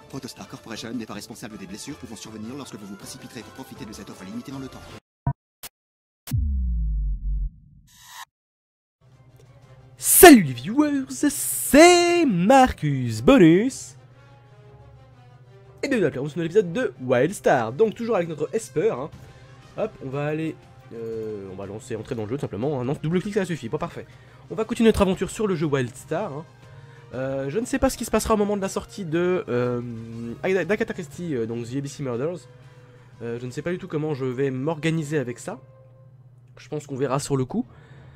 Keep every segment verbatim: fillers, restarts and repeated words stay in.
Protostar Corporation n'est pas responsable des blessures pouvant survenir lorsque vous vous précipiterez pour profiter de cette offre limitée dans le temps. Salut les viewers, c'est Marcus Bonus. Et bienvenue à dans l'épisode de Wildstar. Donc toujours avec notre Esper. Hein. Hop, on va aller... Euh, on va lancer, entrer dans le jeu tout simplement. Hein. Non, double clic ça suffit, pas parfait. On va continuer notre aventure sur le jeu Wildstar. Hein. Euh, je ne sais pas ce qui se passera au moment de la sortie de euh, d'Agatha Christie, euh, donc The A B C Murders. Euh, je ne sais pas du tout comment je vais m'organiser avec ça. Je pense qu'on verra sur le coup.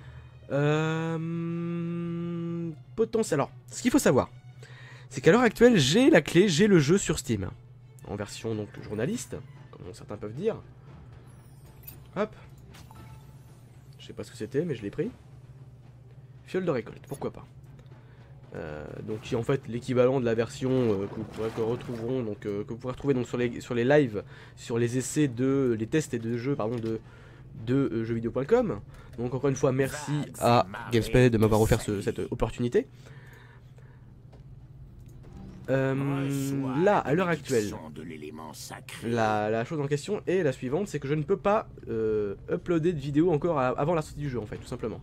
Euh... Potentiel. Alors, ce qu'il faut savoir, c'est qu'à l'heure actuelle, j'ai la clé, j'ai le jeu sur Steam. En version donc journaliste, comme certains peuvent dire. Hop. Je sais pas ce que c'était, mais je l'ai pris. Fiole de récolte, pourquoi pas. Euh, donc qui est en fait l'équivalent de la version euh, que vous pourrez, que retrouveront donc euh, que vous pourrez retrouver donc sur les sur les lives, sur les essais de les tests et de jeux pardon de de euh, jeux vidéo point com. Donc encore une fois merci à Gamespay de m'avoir offert ce, cette opportunité. Euh, là à l'heure actuelle, la, la chose en question est la suivante, c'est que je ne peux pas euh, uploader de vidéo encore à, avant la sortie du jeu en fait, tout simplement.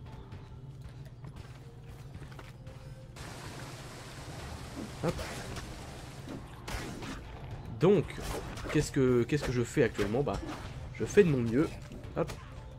Hop. Donc, qu'est-ce que qu'est-ce que je fais actuellement? Bah, je fais de mon mieux, hop,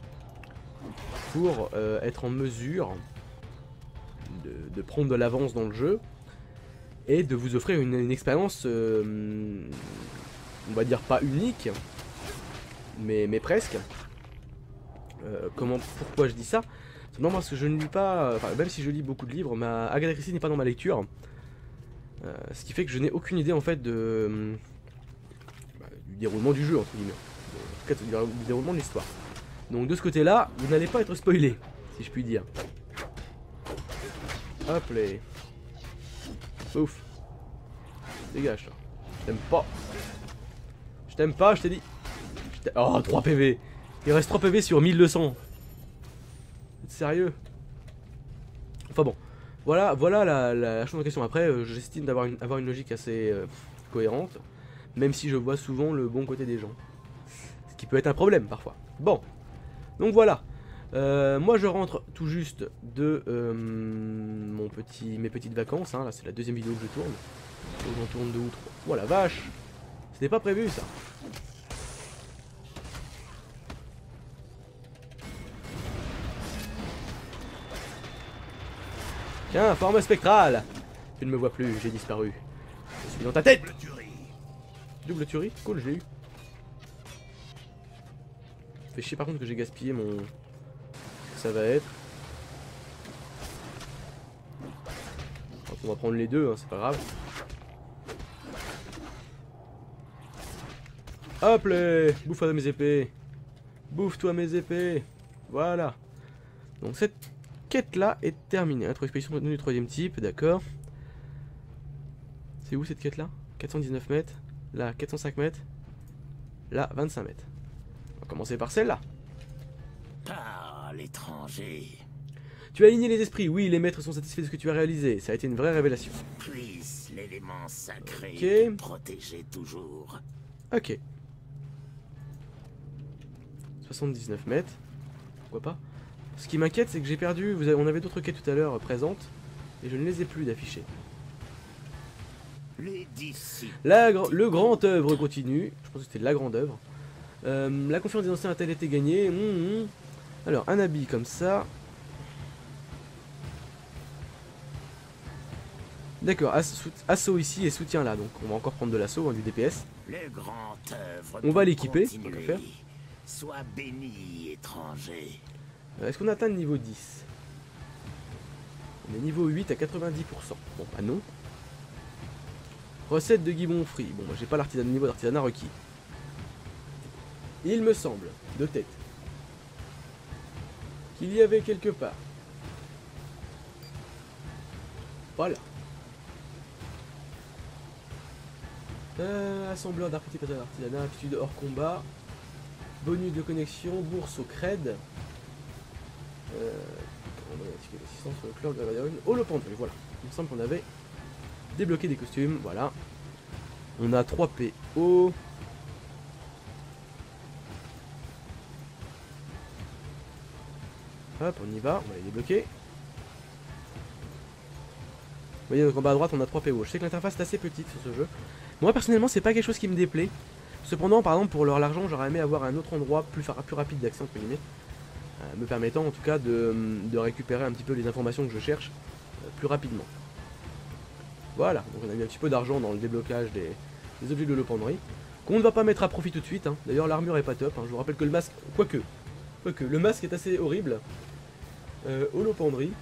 pour euh, être en mesure de, de prendre de l'avance dans le jeu et de vous offrir une, une expérience, euh, on va dire pas unique, mais mais presque. Euh, comment, pourquoi je dis ça? Simplement parce que je ne lis pas, enfin, même si je lis beaucoup de livres, ma Agatha Christie n'est pas dans ma lecture. Euh, ce qui fait que je n'ai aucune idée en fait de bah, du déroulement du jeu entre guillemets, en tout cas du, du déroulement de l'histoire. Donc de ce côté là, vous n'allez pas être spoilé, si je puis dire. Hop les. Ouf. Dégage toi. Je t'aime pas. Je t'aime pas, je t'ai dit. Oh trois P V. Il reste trois P V sur mille deux cents. T'es sérieux? Enfin bon. Voilà, voilà la, la, la chose en question. Après, euh, j'estime d'avoir une, avoir une logique assez euh, cohérente, même si je vois souvent le bon côté des gens. Ce qui peut être un problème parfois. Bon, donc voilà. Euh, moi je rentre tout juste de euh, mon petit, mes petites vacances. Hein. Là c'est la deuxième vidéo que je tourne. J'en tourne deux ou trois. Oh la vache! C'était pas prévu ça. Tiens, forme spectrale! Tu ne me vois plus, j'ai disparu. Je suis dans ta tête! Double tuerie! Double tuerie? Cool, je l'ai eu. Fait chier par contre que j'ai gaspillé mon... Ça va être. Donc on va prendre les deux, hein, c'est pas grave. Hop les! Bouffe-toi mes épées! Bouffe-toi mes épées! Voilà! Donc cette quête là est terminée. Introspection du troisième type, d'accord. C'est où cette quête là? Quatre cent dix-neuf mètres. Là, quatre cent cinq mètres. Là, vingt-cinq mètres. On va commencer par celle-là. Par l'étranger. Tu as aligné les esprits. Oui, les maîtres sont satisfaits de ce que tu as réalisé. Ça a été une vraie révélation. Puisse l'élément sacré okay. te protéger toujours. Ok. soixante-dix-neuf mètres. Pourquoi pas? Ce qui m'inquiète, c'est que j'ai perdu. Vous avez, on avait d'autres quêtes tout à l'heure euh, présentes. Et je ne les ai plus d'affichées. La, le grand œuvre continue. Je pense que c'était la grande œuvre. Euh, la confiance des anciens a-t-elle été gagnée? mmh, mmh. Alors, un habit comme ça. D'accord, ass assaut ici et soutien là. Donc, on va encore prendre de l'assaut, hein, du D P S. Le grand œuvre on va l'équiper. On va faire. Sois béni, étranger. Euh, Est-ce qu'on atteint le niveau dix? On est niveau huit à quatre-vingt-dix pour cent. Bon, bah non. Recette de Guibon frit. Bon, moi j'ai pas l'artisanat, niveau d'artisanat requis. Il me semble, de tête, qu'il y avait quelque part. Voilà. Euh, assembleur d'archétypes d'artisanat, aptitude hors combat. Bonus de connexion, bourse au cred. Euh, assistance sur le club de la holo pendule, voilà. Il me semble qu'on avait débloqué des costumes, voilà. On a trois P O. Hop, on y va, on va les débloquer. Vous voyez, donc en bas à droite, on a trois P O. Je sais que l'interface est assez petite sur ce jeu. Moi, personnellement, c'est pas quelque chose qui me déplaît. Cependant, par exemple, pour leur l'argent, j'aurais aimé avoir un autre endroit plus, plus rapide d'accès, entre guillemets. Euh, me permettant, en tout cas, de, de récupérer un petit peu les informations que je cherche euh, plus rapidement. Voilà, donc on a mis un petit peu d'argent dans le déblocage des, des objets de l'Holopenderie. Qu'on ne va pas mettre à profit tout de suite. Hein. D'ailleurs, l'armure est pas top. Hein. Je vous rappelle que le masque... Quoique. Quoique, le masque est assez horrible. Euh, Holopenderie.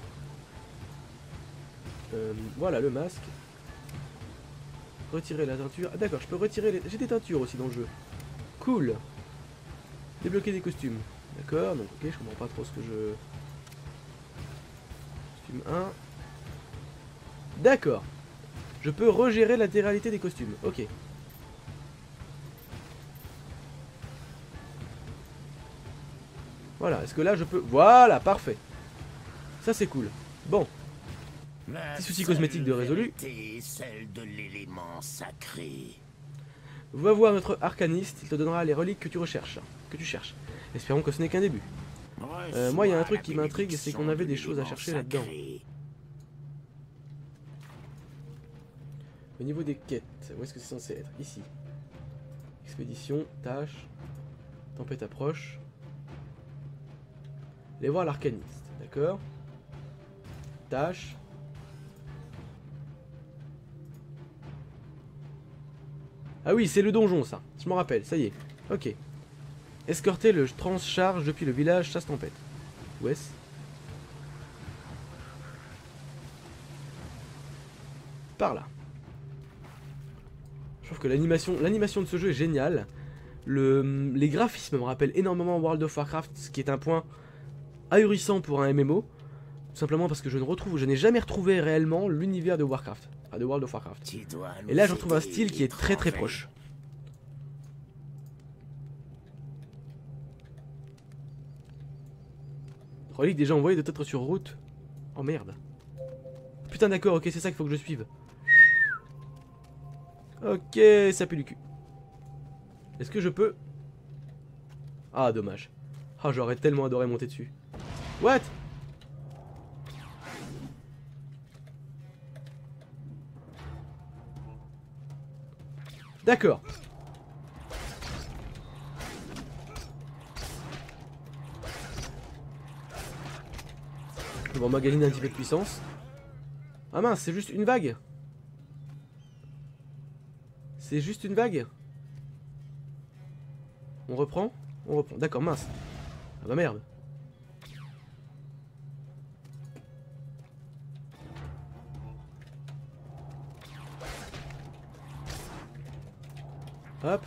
Euh, voilà le masque. Retirer la teinture. Ah d'accord, je peux retirer les... J'ai des teintures aussi dans le jeu. Cool. Débloquer des costumes. D'accord, donc ok, je comprends pas trop ce que je... Costume un. D'accord. Je peux regérer l'intégralité des costumes. Ok. Voilà, est-ce que là je peux... Voilà, parfait. Ça c'est cool. Bon. Petit souci cosmétique de résolu. Celle de l'élément sacré. Va voir notre arcaniste, il te donnera les reliques que tu recherches, que tu cherches. Espérons que ce n'est qu'un début. Euh, moi, il y a un truc qui m'intrigue, c'est qu'on avait des choses à chercher là-dedans. Au niveau des quêtes, où est-ce que c'est censé être? Ici. Expédition, tâche, tempête approche. Allez voir l'arcaniste, d'accord. Tâche. Ah oui, c'est le donjon ça, je m'en rappelle, ça y est. Ok. Escorter le transcharge depuis le village chasse-tempête. Où est-ce? Par là. Je trouve que l'animation l'animation de ce jeu est géniale. Le, les graphismes me rappellent énormément World of Warcraft, ce qui est un point ahurissant pour un M M O. Tout simplement parce que je ne retrouve, je n'ai jamais retrouvé réellement l'univers de Warcraft. Enfin, de World of Warcraft. Et là, je retrouve un style qui est très très proche. Relique déjà envoyée de être sur route. Oh merde. Putain d'accord, ok, c'est ça qu'il faut que je suive. Ok, ça pue du cul. Est-ce que je peux... Ah, dommage. Ah, j'aurais tellement adoré monter dessus. What? D'accord. On va emmagasiner un petit peu de puissance. Ah mince, c'est juste une vague. C'est juste une vague. On reprend? On reprend. D'accord, mince. Ah bah merde. Hop.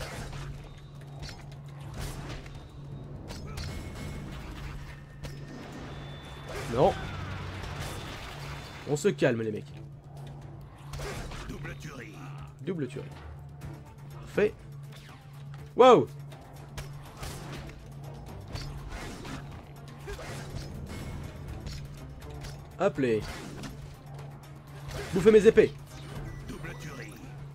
Non. On se calme les mecs. Double tuerie. Double tuerie. Parfait. Wow. Hop les. Bouffez mes épées. Double tuerie.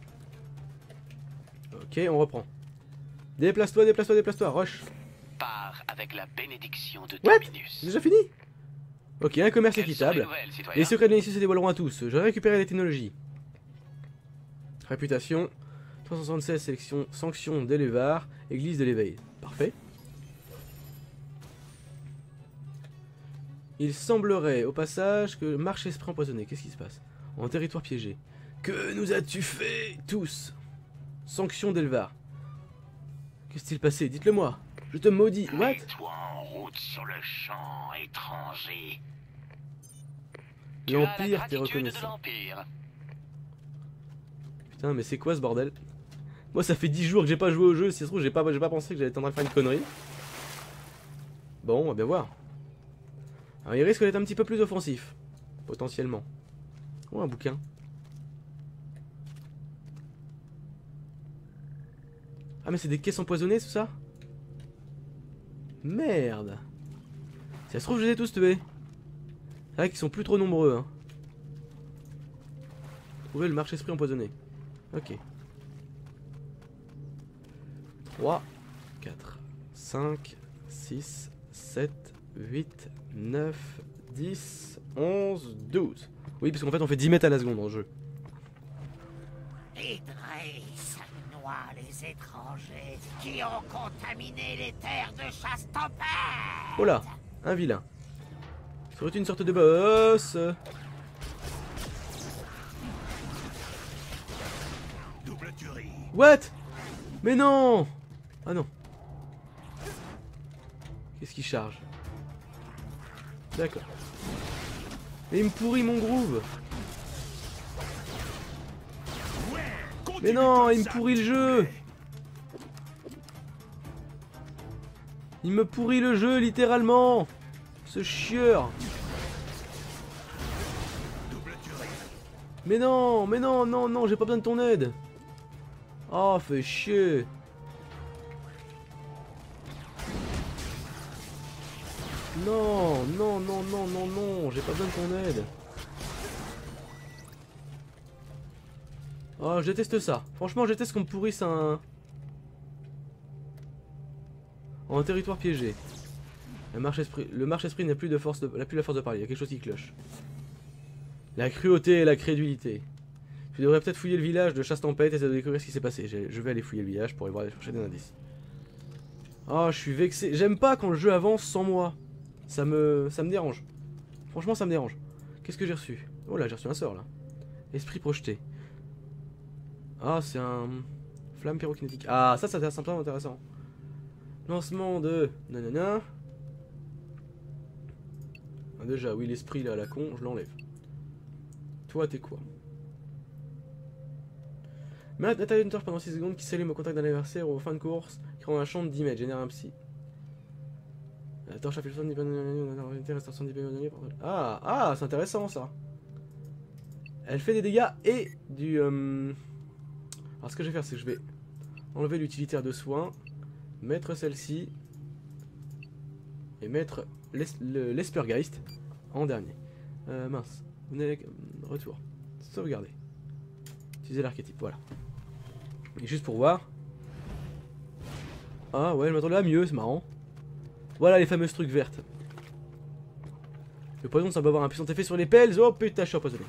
Ok, on reprend. Déplace-toi, déplace-toi, déplace-toi, rush. Part avec la bénédiction de What? Terminus. C'est déjà fini? Ok, un commerce Quelles sont les équitable. nouvelles, citoyen? Les secrets de l'Initius se dévoileront à tous. J'ai récupéré les technologies. Réputation. trois cent soixante-seize sélection, sanction d'Elevar. Église de l'éveil. Parfait. Il semblerait au passage que marche esprit empoisonné. Qu'est-ce qui se passe? En territoire piégé. Que nous as-tu fait tous? Sanction d'Elevar. Que s'est-il passé? Dites-le moi. Je te maudis. What? Mets-toi en route sur le champ étranger. Tu as la L'Empire t'est gratitude de reconnaissant. l'Empire. Putain, mais c'est quoi ce bordel? Moi, ça fait dix jours que j'ai pas joué au jeu. Si ça se trouve, j'ai pas, j'ai pas pensé que j'allais être en train de faire une connerie. Bon, on va bien voir. Alors, il risque d'être un petit peu plus offensif. Potentiellement. Oh, un bouquin. Ah, mais c'est des caisses empoisonnées, tout ça? Merde. Si ça se trouve, je les ai tous tués. C'est vrai qu'ils sont plus trop nombreux. Hein. Trouver le marche-esprit empoisonné. Ok. trois, quatre, cinq, six, sept, huit, neuf, dix, onze, douze. Oui, parce qu'en fait on fait dix mètres à la seconde dans le jeu. Idriss noie les étrangers qui ont contaminé les terres de Chastopère. Oh là, un vilain. Serait une sorte de boss. Double tuerie. What? Mais non. Ah non. Qu'est-ce qui charge? D'accord. Mais il me pourrit mon groove. Mais non, il me pourrit le jeu. Il me pourrit le jeu, littéralement. Ce chieur. Mais non, mais non, non, non, j'ai pas besoin de ton aide. Oh, fais chier. Non, non, non, non, non, non, j'ai pas besoin de ton aide. Oh, je déteste ça. Franchement, je déteste qu'on me pourrisse un... En territoire piégé. Le marche-esprit le marche-esprit n'a plus de force de... n'a plus la force de parler, il y a quelque chose qui cloche. La cruauté et la crédulité. Tu devrais peut-être fouiller le village de Chasse-Tempête et essayer de découvrir ce qui s'est passé. Je vais aller fouiller le village pour aller voir, aller chercher des indices. Oh, je suis vexé. J'aime pas quand le jeu avance sans moi. Ça me... ça me dérange. Franchement, ça me dérange. Qu'est-ce que j'ai reçu? Oh là, j'ai reçu un sort là. Esprit projeté. Ah, c'est un... Flamme pyrokinétique. Ah, ça, ça a l'air simplement intéressant. Lancement de... Nanana. Ah, déjà, oui, l'esprit là, à la con, je l'enlève. Toi, t'es quoi? Mets un attaque d'une torche pendant six secondes qui s'allume au contact d'un adversaire ou en fin de course, qui rend un champ de dix mètres, génère un psy. La torche a fait le son de dix mètres. Ah, ah, c'est intéressant ça. Elle fait des dégâts et du... Euh... Alors ce que je vais faire, c'est que je vais enlever l'utilitaire de soins, mettre celle-ci, et mettre l'Espergeist en dernier. Euh, mince. Retour. Sauvegarder. Utiliser l'archétype, voilà. Et juste pour voir. Ah ouais, je m'attendais à mieux, c'est marrant. Voilà les fameuses trucs vertes. Le poison, ça peut avoir un puissant effet sur les pelles. Oh putain, je suis empoisonné.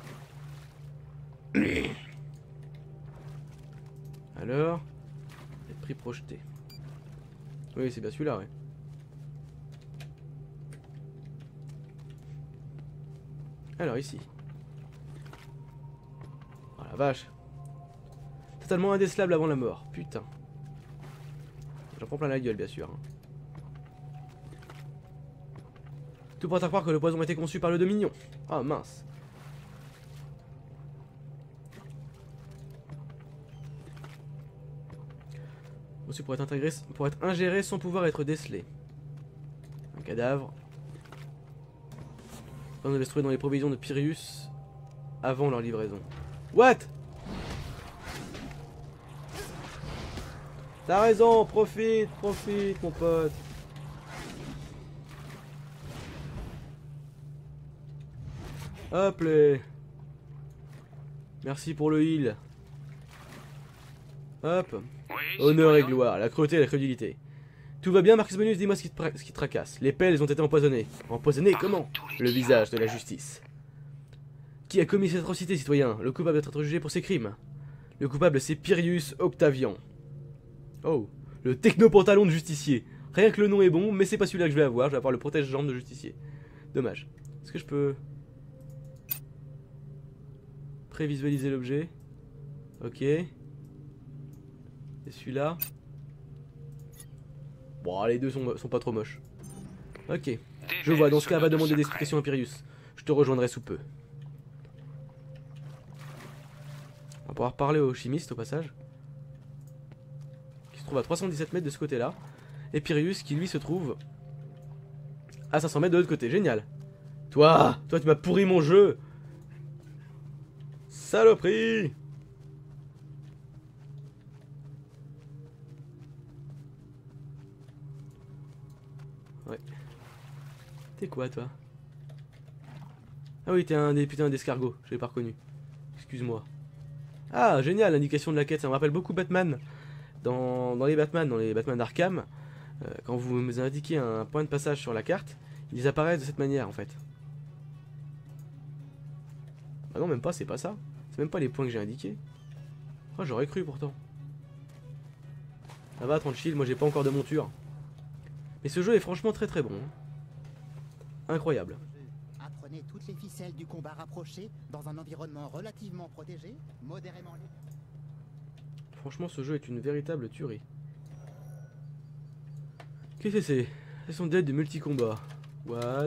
Alors, être pris projeté. Oui, c'est bien celui-là, ouais. Alors ici. Oh la vache. Totalement indécelable avant la mort. Putain. J'en prends plein la gueule, bien sûr. Hein. Tout porte à croire que le poison a été conçu par le Dominion. Ah oh, mince. Aussi pour être intégré, pour être ingéré sans pouvoir être décelé. Un cadavre. On devait se trouver dans les provisions de Pyrrhus avant leur livraison. What? T'as raison, profite, profite mon pote. Hop les. Merci pour le heal. Hop. Oui, Honneur et citoyen. gloire, la cruauté et la crédulité. Tout va bien, Marcus Bonus, dis-moi ce qui te, ce qui te tracasse. Les pelles ont été empoisonnées. Empoisonnées comment? Le visage de la justice. Qui a commis cette atrocité, citoyen? Le coupable doit être jugé pour ses crimes. Le coupable, c'est Pyrrhus Octavian. Oh, le technopantalon de justicier. Rien que le nom est bon, mais c'est pas celui-là que je vais avoir. Je vais avoir le protège-jambe de justicier. Dommage. Est-ce que je peux... prévisualiser l'objet? Ok. Et celui-là? Bon, les deux sont, sont pas trop moches. Ok. Je vois, dans ce cas, va demander des explications à Pyrrhus. Je te rejoindrai sous peu. On va pouvoir parler au chimiste au passage. Qui se trouve à trois cent dix-sept mètres de ce côté-là. Et Pyrrhus qui lui se trouve à cinq cents mètres de l'autre côté. Génial. Toi, toi tu m'as pourri mon jeu. Saloperie. Ouais. T'es quoi toi? Ah oui, t'es un des putains d'escargot, je l'ai pas reconnu. Excuse-moi. Ah, génial, l'indication de la quête, ça me rappelle beaucoup Batman. dans, dans les Batman, dans les Batman d'Arkham, euh, quand vous me indiquez un point de passage sur la carte, ils apparaissent de cette manière en fait. Ah non, même pas, c'est pas ça. C'est même pas les points que j'ai indiqués. Oh, j'aurais cru pourtant. Ça va, tranquille, moi j'ai pas encore de monture. Mais ce jeu est franchement très très bon. Hein. Incroyable. Apprenez toutes les ficelles du combat rapproché dans un environnement relativement protégé, modérément libre. Franchement, ce jeu est une véritable tuerie. Qu'est-ce que c'est? Ce sont des de multi-combat. What?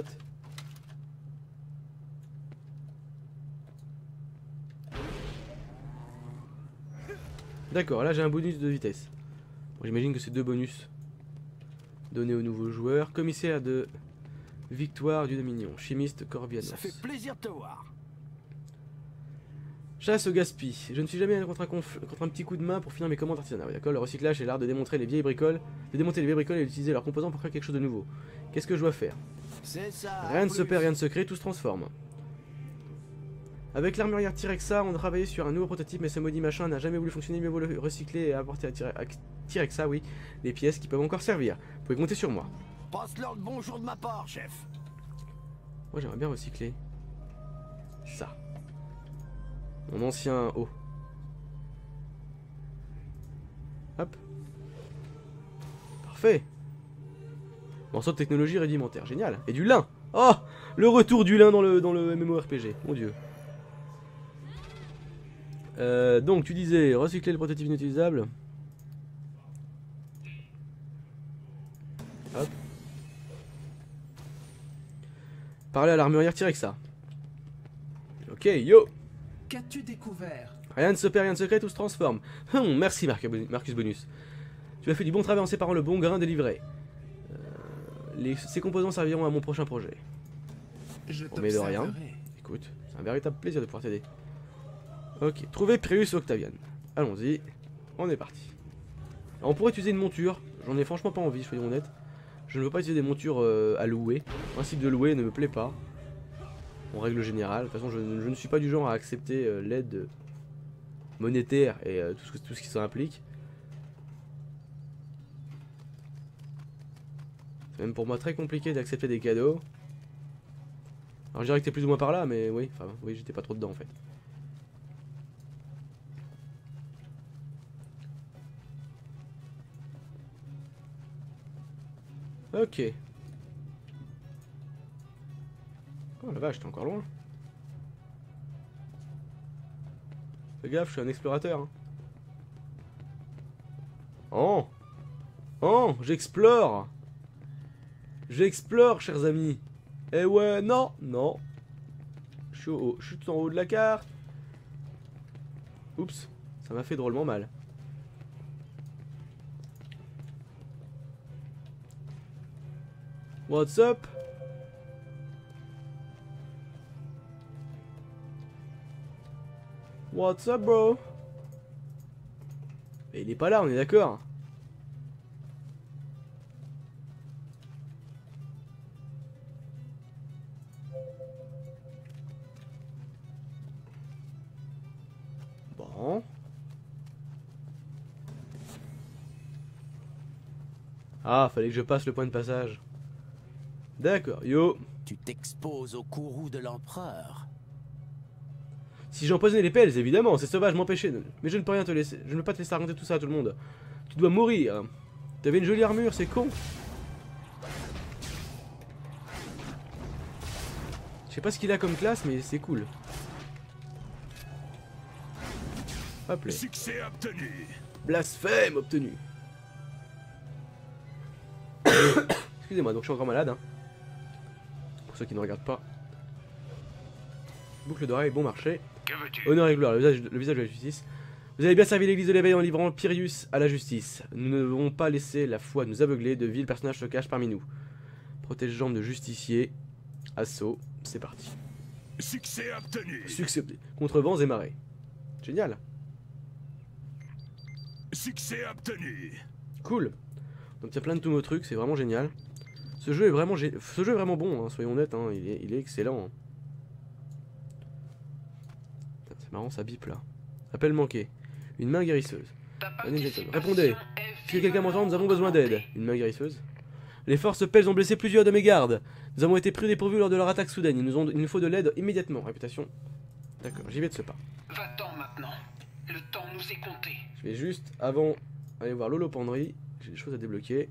D'accord, là j'ai un bonus de vitesse. Bon, j'imagine que c'est deux bonus donnés aux nouveaux joueurs. Commissaire de victoire du Dominion, chimiste Corbianos. Ça fait plaisir de te voir. Chasse au gaspille. Je ne suis jamais allé contre un, contre un petit coup de main pour finir mes commandes artisanales. D'accord, le recyclage est l'art de démontrer les vieilles bricoles, de démonter les vieilles bricoles et d'utiliser leurs composants pour créer quelque chose de nouveau. Qu'est-ce que je dois faire? C'est ça. Rien ne se perd, rien ne se crée, tout se transforme. Avec l'armurière T-Rexa, on travaillait sur un nouveau prototype, mais ce maudit machin n'a jamais voulu fonctionner. Mieux vaut le recycler et apporter à T-Rexa, oui, des pièces qui peuvent encore servir. Vous pouvez compter sur moi. Passe-leur le bonjour de ma part, chef. Moi, j'aimerais bien recycler ça. Mon ancien haut. Hop. Parfait. Morceau de technologie rudimentaire, génial. Et du lin. Oh, le retour du lin dans le, dans le MMORPG, mon dieu. Euh, donc tu disais recycler le prototype inutilisable. Hop. Parler à l'armurière T-Rexa. Ok, yo. Qu'as-tu découvert? Rien ne se perd, rien ne se crée, tout se transforme. Hum, merci Marcus Bonus. Tu as fait du bon travail en séparant le bon grain des livrets. Euh, les, ces composants serviront à mon prochain projet. Je On met de rien. Écoute, c'est un véritable plaisir de pouvoir t'aider. Ok, trouver Prius Octavian. Allons-y, on est parti. Alors, on pourrait utiliser une monture, j'en ai franchement pas envie, soyons honnêtes. Je ne veux pas utiliser des montures euh, à louer. Le principe de louer ne me plaît pas. En règle générale, de toute façon je, je ne suis pas du genre à accepter euh, l'aide monétaire et euh, tout, ce, tout ce qui ça implique. C'est même pour moi très compliqué d'accepter des cadeaux. Alors je dirais que t'es plus ou moins par là, mais oui, enfin oui, j'étais pas trop dedans en fait. Ok. Oh la vache, t'es encore loin. Fais gaffe, je suis un explorateur. Hein. Oh Oh, j'explore. J'explore, chers amis. Eh ouais, non, non. Je suis, au, je suis tout en haut de la carte. Oups, ça m'a fait drôlement mal. What's up? What's up, bro? Mais il est pas là, on est d'accord. Bon. Ah, fallait que je passe le point de passage. D'accord, yo. Tu t'exposes au courroux de l'empereur. Si j'empoisonnais les pelles, évidemment, c'est sauvage, m'empêcher. Mais je ne peux rien te laisser. Je ne peux pas te laisser raconter tout ça à tout le monde. Tu dois mourir. T'avais une jolie armure, c'est con. Je sais pas ce qu'il a comme classe, mais c'est cool. Hop là. Succès obtenu. Blasphème obtenu. Excusez-moi, donc je suis encore malade. Hein. Pour ceux qui ne regardent pas. Boucle d'oreille, bon marché. Que veux-tu? Honneur et gloire, le visage, le visage de la justice. Vous avez bien servi l'église de l'éveil en livrant Pyrrhus à la justice. Nous ne devons pas laisser la foi nous aveugler, de vils personnages se cachent parmi nous. Protégeant de justiciers. Assaut, c'est parti. Succès obtenu. Succès obtenu. Contre vents et marées. Génial. Succès obtenu. Cool. Donc il y a plein de tous nos trucs, c'est vraiment génial. Ce jeu est vraiment, gé... Ce jeu est vraiment bon, hein, soyons honnêtes, hein, il, est, il est excellent. Hein. C'est marrant, ça bip là. Appel manqué. Une main guérisseuse. Répondez. Si quelqu'un m'entend, nous avons besoin d'aide. Une main guérisseuse. Les forces Pels ont blessé plusieurs de mes gardes. Nous avons été pris dépourvus lors de leur attaque soudaine. Il nous, ont... Il nous faut de l'aide immédiatement. Réputation. D'accord, j'y vais de ce pas. Va-t'en maintenant. Le temps nous est compté. Je vais juste, avant, aller voir l'holopenderie. J'ai des choses à débloquer.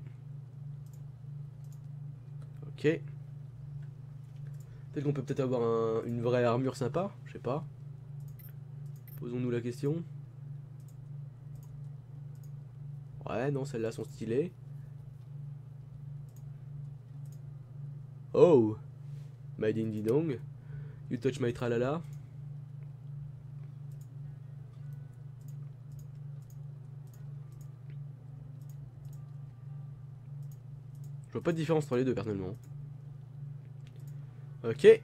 Ok. Peut-être qu'on peut peut-être avoir un... une vraie armure sympa. Je sais pas. Posons-nous la question. Ouais, non, celles-là sont stylées. Oh, Made in Didong. You touch my tralala. Je vois pas de différence entre les deux personnellement. Ok.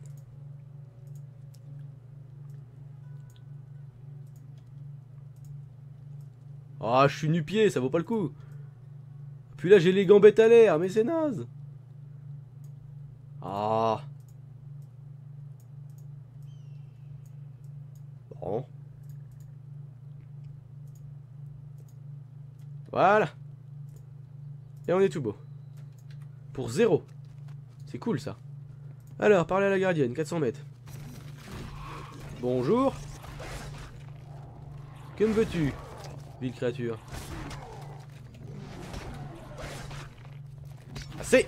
Ah, je suis nu-pied, ça vaut pas le coup. Puis là, j'ai les gambettes à l'air, mais c'est naze. Ah. Bon. Voilà. Et on est tout beau. Pour zéro. C'est cool ça. Alors, parlez à la gardienne, quatre cents mètres. Bonjour. Que me veux-tu, ville créature? Assez.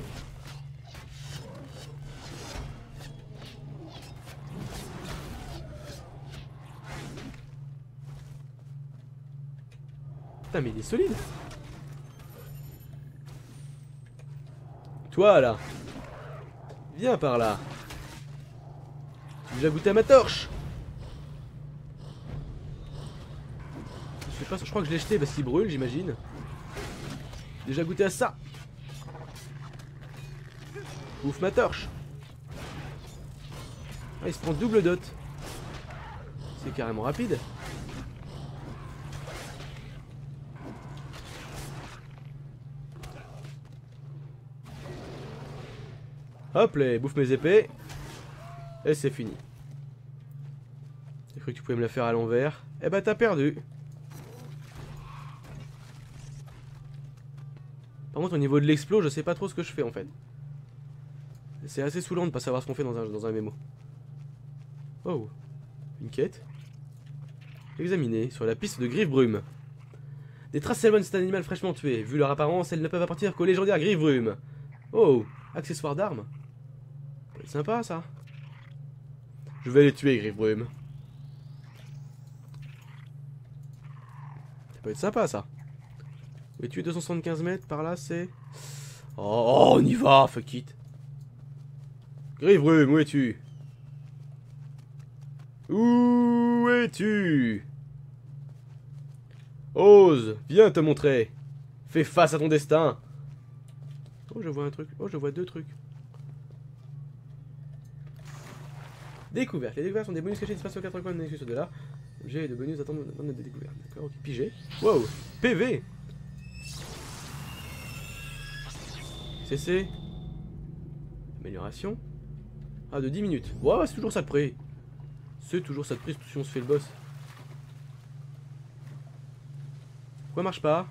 Putain, mais il est solide. Toi là, viens par là. Tu as déjà goûté à ma torche? Je sais pas, je crois que je l'ai jeté parce qu'il brûle, j'imagine. Déjà goûté à ça. Ouf ma torche. Ah, il se prend double dot. C'est carrément rapide. Hop là, bouffe mes épées. Et c'est fini. J'ai cru que tu pouvais me la faire à l'envers. Eh bah t'as perdu. Par contre au niveau de l'explo, je sais pas trop ce que je fais en fait. C'est assez saoulant de pas savoir ce qu'on fait dans un, dans un mémo. Oh, une quête. Examiner sur la piste de Griffbrume. Des traces s'éloignent de cet animal fraîchement tué. Vu leur apparence, elles ne peuvent appartenir qu'au légendaire Griffbrume. Oh, accessoire d'armes. C'est sympa ça. Je vais les tuer, Griffbrume. Ça peut être sympa ça. Mais tuer deux cent soixante-quinze mètres par là, c'est... Oh, on y va, fuck it. Griffbrume, où es-tu? Où es-tu? Ose, viens te montrer. Fais face à ton destin. Oh, je vois un truc. Oh, je vois deux trucs. Découverte. Les découvertes sont des bonus cachés dispersés aux quatre coins de l'excuse de là. J'ai de bonus attendent de découverte. D'accord, ok. Pigé. Wow. P V. C C. Amélioration. Ah, de dix minutes. Ouais, ouais, c'est toujours ça de prix. C'est toujours ça de prix si on se fait le boss. Pourquoi marche pas?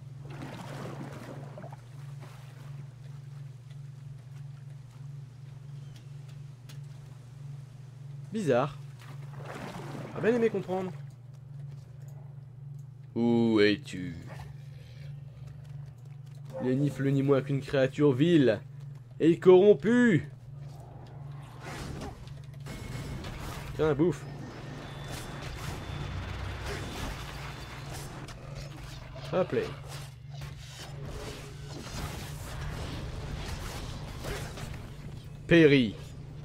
Bizarre. Ah, bien aimé comprendre. Où es-tu? Ne nifle ni moins qu'une créature vile et corrompue. Tiens, bouffe. Hop là. Péri.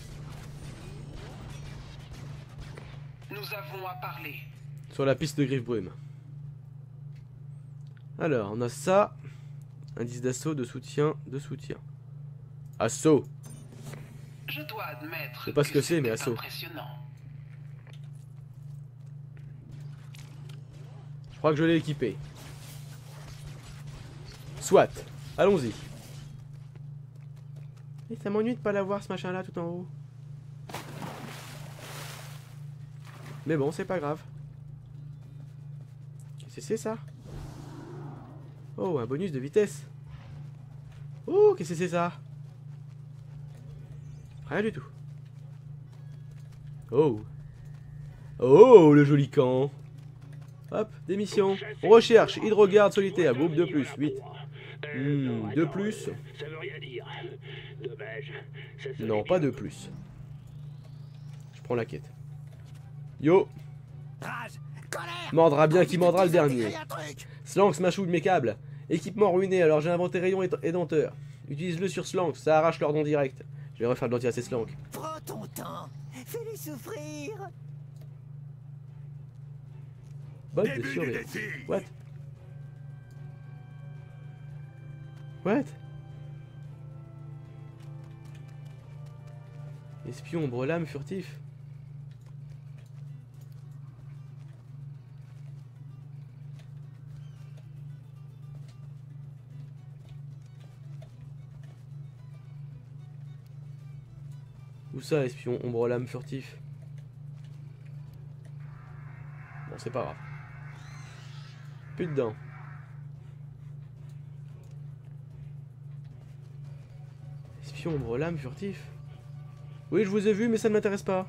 Nous avons à parler. Sur la piste de Griffbrume. Alors, on a ça. Indice d'assaut, de soutien, de soutien. Assaut. Je dois admettre. Je sais pas ce que c'est, mais c'était assaut. impressionnant. Je crois que je l'ai équipé. Soit. Allons-y. Et ça m'ennuie de pas l'avoir ce machin là tout en haut. Mais bon, c'est pas grave. Qu'est-ce que c'est ça? Oh, un bonus de vitesse. Oh, qu'est-ce que c'est ça? Rien du tout. Oh. Oh, le joli camp. Hop, des missions. On recherche, hydrogarde solitaire, groupe de plus, huit. Hmm, de plus. Ça veut rien dire. Dommage. Non, pas de plus. Je prends la quête. Yo. Mordra bien qui mordra le dernier. Slanx mâchouille mes câbles. Équipement ruiné, alors j'ai inventé rayon édenteur. Utilise-le sur Slanx, ça arrache leur dent direct. Je vais refaire de l'anti-A C Slanx. Prends ton temps, fais-les souffrir. Botte de surveillance. What? What? Espion, ombre lame, furtif. Où ça, espion, ombre lame, furtif? Bon, c'est pas grave. Plus dedans. Espion, ombre lame, furtif. Oui, je vous ai vu, mais ça ne m'intéresse pas.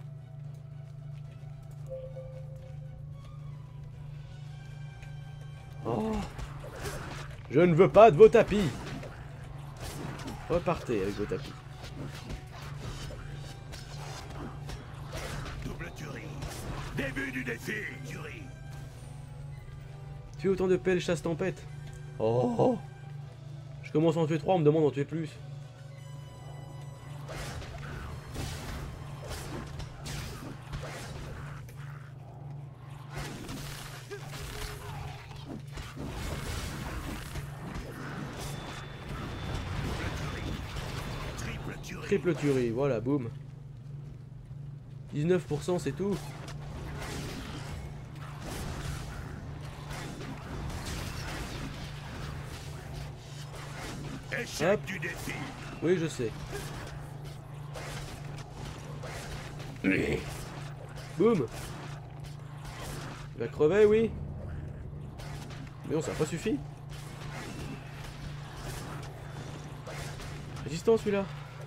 Oh. Je ne veux pas de vos tapis. Repartez avec vos tapis. Double tuerie. Début du défi, tuerie. Tuer autant de pelles chasse tempête. Oh. Je commence à en tuer trois, on me demande d'en tuer plus. Triple tuerie, voilà, boum. dix-neuf pour cent, c'est tout. Échec Hop. du défi. Oui, je sais. Boum. Il va crever, oui. Mais non, ça n'a pas suffi. Résistant, celui-là.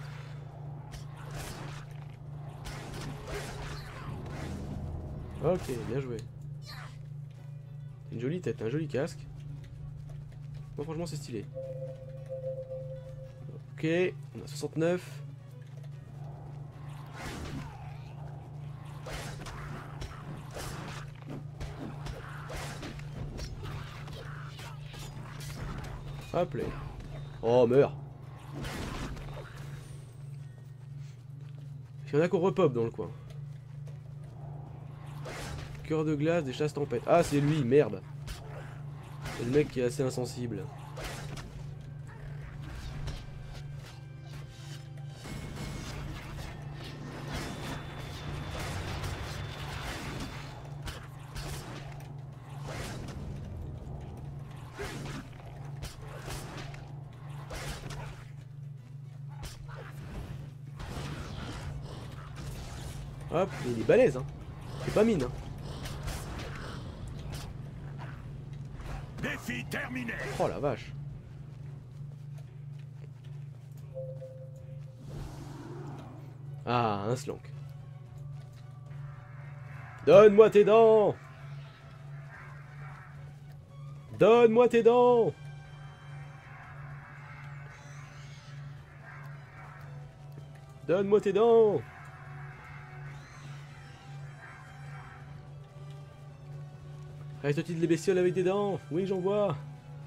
Ok, bien joué. Une jolie tête, un joli casque. Bon, franchement, c'est stylé. Ok, on a soixante-neuf. Hop là. Oh, meurs. Il y en a qu'on repop dans le coin. Cœur de glace, des chasses tempêtes. Ah, c'est lui, merde. C'est le mec qui est assez insensible. Hop, il est balèze, hein. C'est pas mine, hein. Défi terminé. Oh la vache. Ah, un slank. Donne-moi tes dents. Donne-moi tes dents. Donne-moi tes dents. Reste-t-il des bestioles avec des dents? Oui, j'en vois.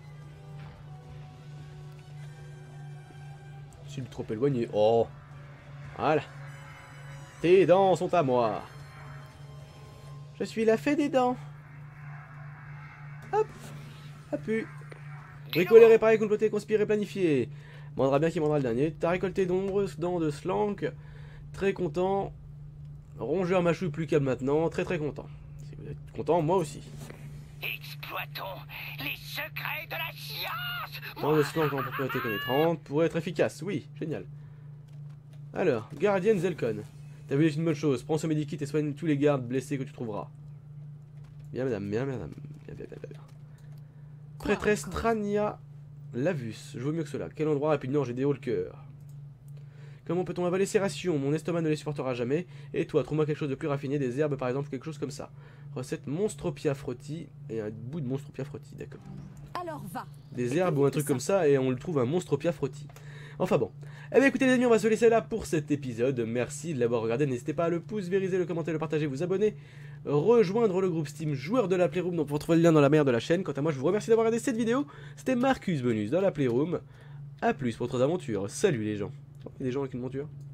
Je suis trop éloigné. Oh. Voilà. Tes dents sont à moi. Je suis la fée des dents. Hop. A pu. Bricoler, réparer, comploter, conspirer, planifier. Mandra bien qui mandra le dernier. T'as récolté de nombreuses dents de slank. Très content. Rongeur mâchouille plus calme maintenant. Très très content. Si vous êtes content, moi aussi. Exploitons les secrets de la science. Dans le slank en propriété pénétrante pour être efficace, oui, génial. Alors, gardienne Zelkon. T'as vu une bonne chose, prends ce medikit et soigne tous les gardes blessés que tu trouveras. Bien madame, bien madame, bien bien bien bien. Prêtresse Trania Lavus, je vaux mieux que cela. Quel endroit répugnant, j'ai des hauts le cœur. Comment peut-on avaler ces rations? Mon estomac ne les supportera jamais. Et toi, trouve-moi quelque chose de plus raffiné, des herbes par exemple, quelque chose comme ça. Recette Monstropia frotti et un bout de Monstropia frotti, d'accord. Alors va. Des herbes ou un truc comme ça et on le trouve un Monstropia frotti. Enfin bon. Eh bien écoutez les amis, on va se laisser là pour cet épisode. Merci de l'avoir regardé. N'hésitez pas à le pouce, vériser, le commenter, le partager, vous abonner, rejoindre le groupe Steam joueur de la Playroom. Donc vous retrouvez le lien dans la barre de la chaîne. Quant à moi, je vous remercie d'avoir regardé cette vidéo. C'était Marcus Bonus dans la Playroom. A plus pour d'autres aventures. Salut les gens. Il y a des gens avec une monture.